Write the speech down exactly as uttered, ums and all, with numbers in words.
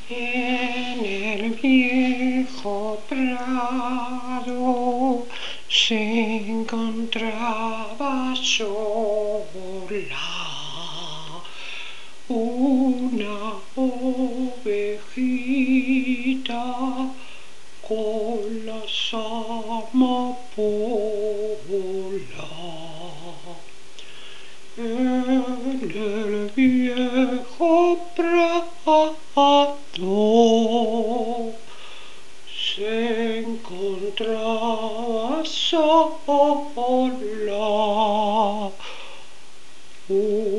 En el viejo prado se encontraba sola una ovejita con las amapolas. En el viejo prado se encontraba sola